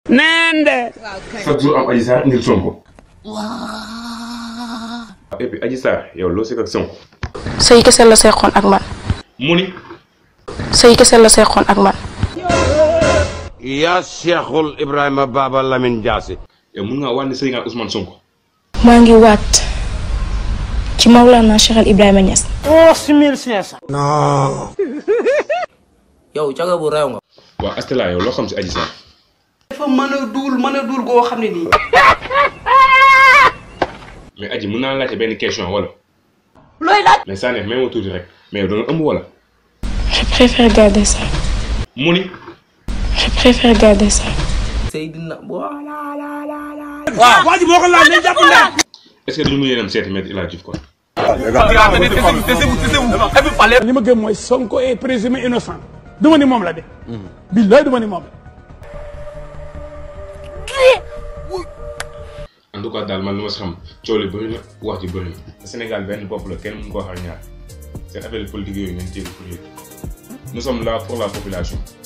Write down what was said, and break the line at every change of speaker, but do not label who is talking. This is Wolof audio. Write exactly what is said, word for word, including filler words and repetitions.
Nende.
chaque jour am Adji Sarr indil Sonko. et puis Adji Sarr yow loo sekk ak Sonko.
sëy kese la seexoon ak man.
mu ni.
sëy kese la seexoon ak man.
yaa Cheikhul Ibrahima Baba Lamine Diassi.
yow mun ngaa wàññi sëy nga Ousmane Sonko.
maa ngi waat ci Mawlana Cheikh Ibrahima Niass.
onze mille cinq cents.
non. yow caga bu réew nga.
waaw Astella yow loo xam si Adji Sarr.
dafa mën a duul mën a duul goo xam ne nii.
mais Adji mun naa laajte benn question wala.
looy laaj.
mais saa neex même ma tuuti rek mais yow da nga ëmb wala.
je préfère garder ça.
mu ni.
je préfère garder ça.
Seydina wala la la la.
waaw waa ji moo ko laal nañ jàpp ndey.
est-ce que dañu mën a dem seeti Maître El Hadji Diouf quoi.
li ma gëm mooy Sonko est présumé innocent du ma ni moom la de. billaay du ma ni moom la.
en tout cas daal man li ma si xam coow li bëri na wax ji bëri na Sénégal benn bopp la kenn mën koo xar ñaar seen affaire politique yooyu ngeen téye pour yéen nous sommes là pour la population.